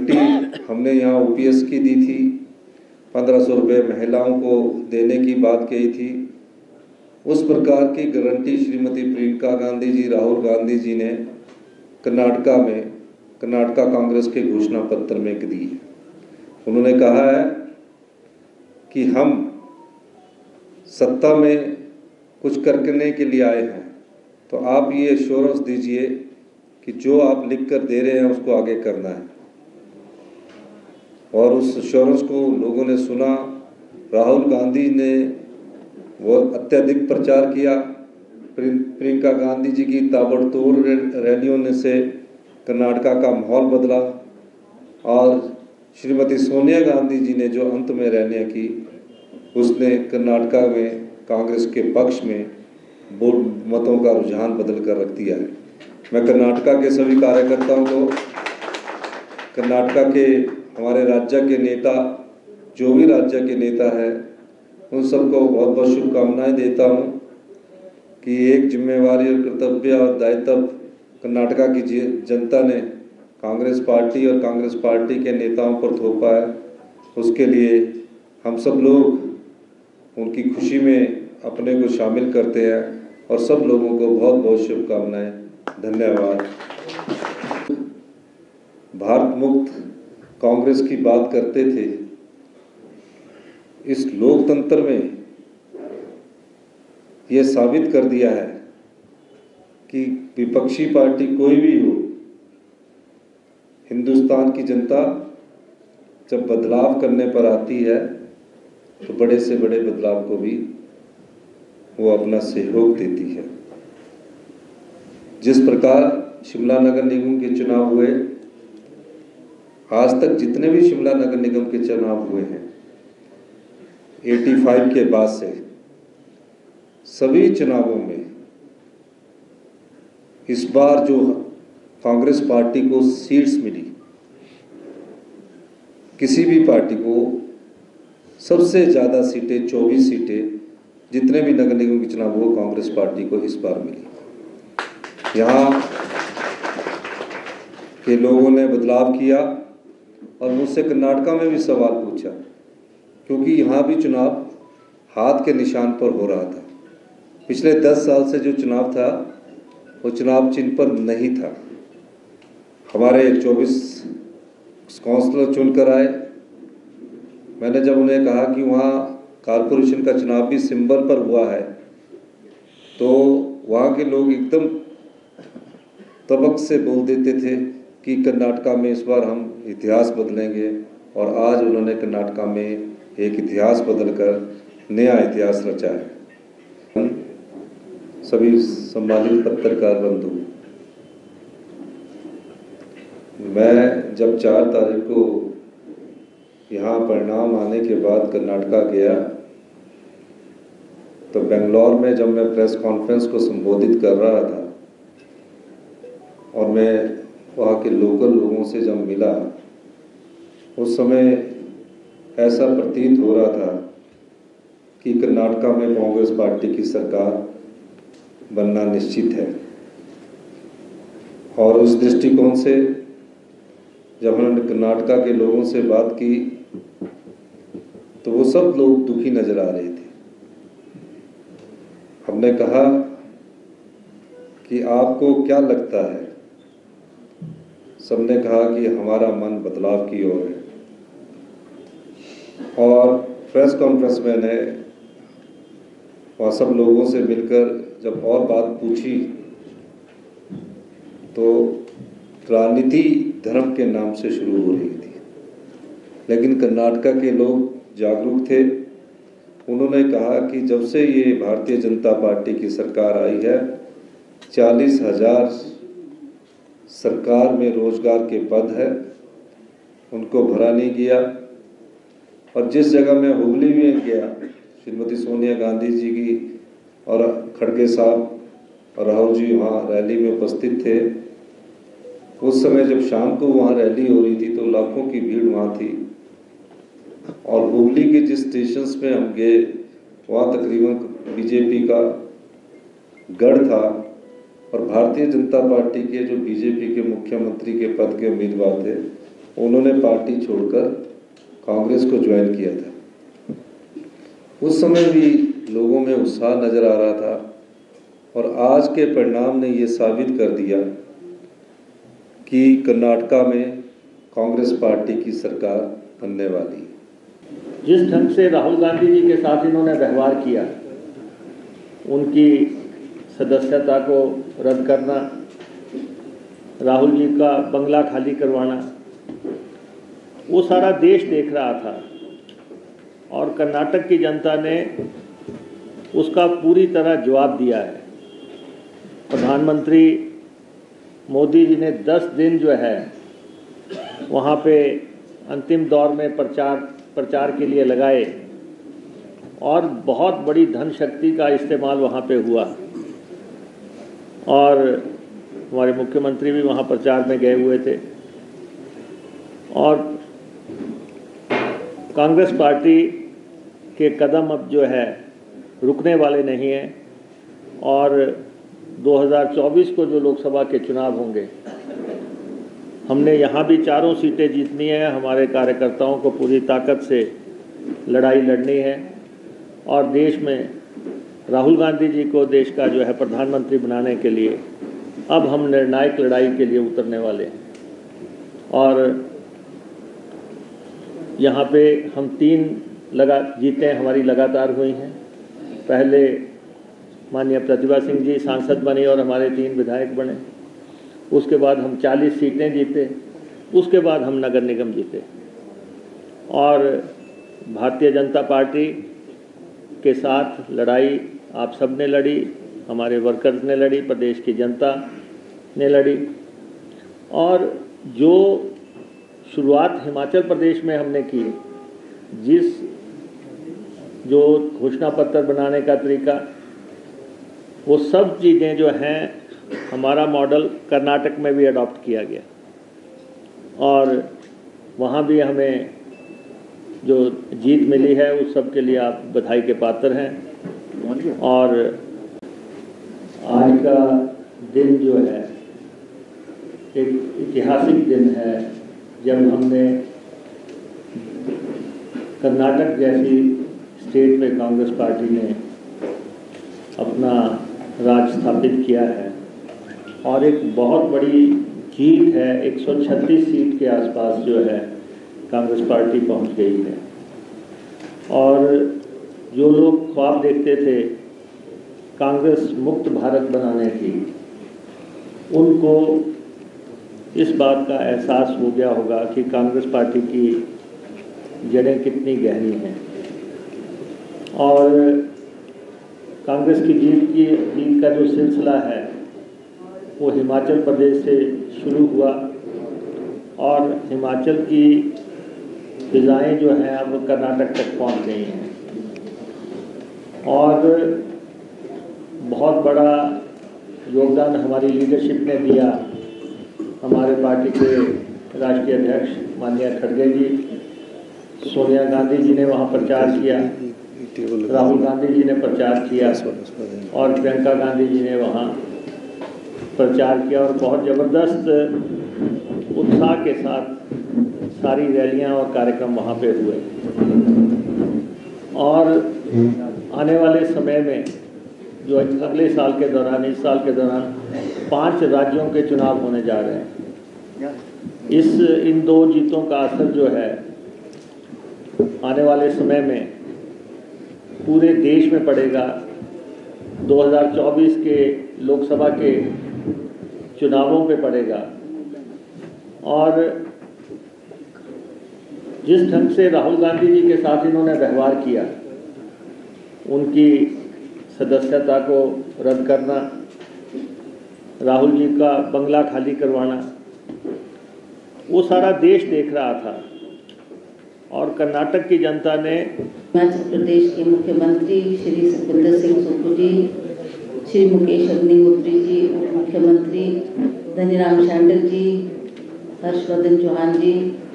Guarantee हमने यहाँ OPS की दी थी, 1500 रुपये महिलाओं को देने की बात कही थी। उस प्रकार की गारंटी श्रीमती प्रियंका गांधी जी, राहुल गांधी जी ने कर्नाटका कांग्रेस के घोषणा पत्र में दी है। उन्होंने कहा है कि हम सत्ता में कुछ करने के लिए आए हैं, तो आप ये एश्योरेंस दीजिए कि जो आप लिख कर दे रहे हैं उसको आगे करना है। और उस एश्योरेंस को लोगों ने सुना। राहुल गांधी ने वो अत्यधिक प्रचार किया। प्रियंका गांधी जी की ताबड़तोड़ रैलियों से कर्नाटका का माहौल बदला और श्रीमती सोनिया गांधी जी ने जो अंत में रैलियां की, उसने कर्नाटका में कांग्रेस के पक्ष में मतों का रुझान बदल कर रख दिया है। मैं कर्नाटका के सभी कार्यकर्ताओं को, कर्नाटका के हमारे राज्य के नेता, जो भी राज्य के नेता है, उन सबको बहुत बहुत शुभकामनाएं देता हूं कि एक जिम्मेवारी और कर्तव्य और दायित्व कर्नाटका की जनता ने कांग्रेस पार्टी और कांग्रेस पार्टी के नेताओं पर थोपा है। उसके लिए हम सब लोग उनकी खुशी में अपने को शामिल करते हैं और सब लोगों को बहुत बहुत शुभकामनाएं। धन्यवाद। भारत मुक्त कांग्रेस की बात करते थे। इस लोकतंत्र में यह साबित कर दिया है कि विपक्षी पार्टी कोई भी हो, हिंदुस्तान की जनता जब बदलाव करने पर आती है तो बड़े से बड़े बदलाव को भी वो अपना सहयोग देती है। जिस प्रकार शिमला नगर निगम के चुनाव हुए, आज तक जितने भी शिमला नगर निगम के चुनाव हुए हैं 85 के बाद से, सभी चुनावों में इस बार जो कांग्रेस पार्टी को सीट्स मिली, किसी भी पार्टी को सबसे ज़्यादा सीटें, 24 सीटें जितने भी नगर निगम के चुनाव हुए, कांग्रेस पार्टी को इस बार मिली। यहाँ के लोगों ने बदलाव किया और मुझसे कर्नाटका में भी सवाल पूछा, क्योंकि यहाँ भी चुनाव हाथ के निशान पर हो रहा था। पिछले 10 साल से जो चुनाव था वो चुनाव चिन्ह पर नहीं था। हमारे 24 काउंसलर चुनकर आए। मैंने जब उन्हें कहा कि वहाँ कारपोरेशन का चुनाव भी सिंबल पर हुआ है, तो वहाँ के लोग एकदम तबक से बोल देते थे कि कर्नाटका में इस बार हम इतिहास बदलेंगे। और आज उन्होंने कर्नाटका में एक इतिहास बदलकर नया इतिहास रचा है। सभी सम्मानित पत्रकार बंधु, मैं जब 4 तारीख को यहाँ परिणाम आने के बाद कर्नाटका गया, तो बेंगलोर में जब मैं प्रेस कॉन्फ्रेंस को संबोधित कर रहा था और मैं वहाँ के लोकल लोगों से जब मिला, उस समय ऐसा प्रतीत हो रहा था कि कर्नाटका में कांग्रेस पार्टी की सरकार बनना निश्चित है। और उस दृष्टिकोण से जब हमने कर्नाटका के लोगों से बात की तो वो सब लोग दुखी नजर आ रहे थे। हमने कहा कि आपको क्या लगता है? सबने कहा कि हमारा मन बदलाव की ओर है। और प्रेस कॉन्फ्रेंस में ने वहाँ सब लोगों से मिलकर जब और बात पूछी तो राजनीति धर्म के नाम से शुरू हो रही थी, लेकिन कर्नाटका के लोग जागरूक थे। उन्होंने कहा कि जब से ये भारतीय जनता पार्टी की सरकार आई है, 40,000 सरकार में रोजगार के पद है, उनको भरा नहीं गया। और जिस जगह मैं हुगली में गया, श्रीमती सोनिया गांधी जी की और खड़गे साहब और राहुल जी वहाँ रैली में उपस्थित थे। उस समय जब शाम को वहाँ रैली हो रही थी तो लाखों की भीड़ वहाँ थी। और हुगली के जिस स्टेशंस पे हम गए, वहाँ तकरीबन बीजेपी का गढ़ था और भारतीय जनता पार्टी के जो बीजेपी के मुख्यमंत्री के पद के उम्मीदवार थे, उन्होंने पार्टी छोड़कर कांग्रेस को ज्वाइन किया था। उस समय भी लोगों में उत्साह नज़र आ रहा था और आज के परिणाम ने ये साबित कर दिया कि कर्नाटका में कांग्रेस पार्टी की सरकार बनने वाली है। जिस ढंग से राहुल गांधी जी के साथ इन्होंने व्यवहार किया, उनकी सदस्यता को रद्द करना, राहुल जी का बंगला खाली करवाना, वो सारा देश देख रहा था और कर्नाटक की जनता ने उसका पूरी तरह जवाब दिया है। प्रधानमंत्री मोदी जी ने 10 दिन जो है वहाँ पे अंतिम दौर में प्रचार के लिए लगाए और बहुत बड़ी धन शक्ति का इस्तेमाल वहाँ पे हुआ और हमारे मुख्यमंत्री भी वहाँ प्रचार में गए हुए थे और कांग्रेस पार्टी के कदम अब जो है रुकने वाले नहीं हैं और 2024 को जो लोकसभा के चुनाव होंगे, हमने यहाँ भी 4 सीटें जीतनी है। हमारे कार्यकर्ताओं को पूरी ताकत से लड़ाई लड़नी है और देश में राहुल गांधी जी को देश का जो है प्रधानमंत्री बनाने के लिए अब हम निर्णायक लड़ाई के लिए उतरने वाले हैं। और यहाँ पे हम 3 जीतें हमारी लगातार हुई हैं। पहले माननीय प्रतिभा सिंह जी सांसद बनी और हमारे 3 विधायक बने। उसके बाद हम 40 सीटें जीते। उसके बाद हम नगर निगम जीते और भारतीय जनता पार्टी के साथ लड़ाई आप सब ने लड़ी, हमारे वर्कर्स ने लड़ी, प्रदेश की जनता ने लड़ी और जो शुरुआत हिमाचल प्रदेश में हमने की, जो घोषणा पत्र बनाने का तरीका, वो सब चीज़ें जो हैं हमारा मॉडल कर्नाटक में भी अडॉप्ट किया गया और वहाँ भी हमें जो जीत मिली है उस सब के लिए आप बधाई के पात्र हैं। और आज का दिन जो है एक ऐतिहासिक दिन है जब हमने कर्नाटक जैसी स्टेट में कांग्रेस पार्टी ने अपना राज स्थापित किया है और एक बहुत बड़ी जीत है। 136 सीट के आसपास जो है कांग्रेस पार्टी पहुंच गई है और जो लोग ख्वाब देखते थे कांग्रेस मुक्त भारत बनाने की, उनको इस बात का एहसास हो गया होगा कि कांग्रेस पार्टी की जड़ें कितनी गहरी हैं और कांग्रेस की जीत का जो सिलसिला है वो हिमाचल प्रदेश से शुरू हुआ और हिमाचल की फिजाएं जो हैं अब कर्नाटक तक पहुंच गई हैं और बहुत बड़ा योगदान हमारी लीडरशिप ने दिया। हमारे पार्टी के राष्ट्रीय अध्यक्ष माननीय खड़गे जी, सोनिया गांधी जी ने वहाँ प्रचार किया, राहुल गांधी जी ने प्रचार किया और प्रियंका गांधी जी ने वहाँ प्रचार किया और बहुत ज़बरदस्त उत्साह के साथ सारी रैलियां और कार्यक्रम वहाँ पे हुए। और आने वाले समय में जो अगले साल के दौरान, इस साल के दौरान 5 राज्यों के चुनाव होने जा रहे हैं। इन 2 जीतों का असर जो है आने वाले समय में पूरे देश में पड़ेगा। 2024 के लोकसभा के चुनावों पे पड़ेगा और जिस ढंग से राहुल गांधी जी के साथ इन्होंने व्यवहार किया, उनकी सदस्यता को रद्द करना, राहुल जी का बंगला खाली करवाना, वो सारा देश देख रहा था और कर्नाटक की जनता ने हिमाचल प्रदेश के मुख्यमंत्री श्री सुखविंदर सिंह सुक्खू जी, श्री मुकेश अग्निहोत्री जी, उप मुख्यमंत्री धनीराम शांडिल जी, हर्षवर्धन चौहान जी,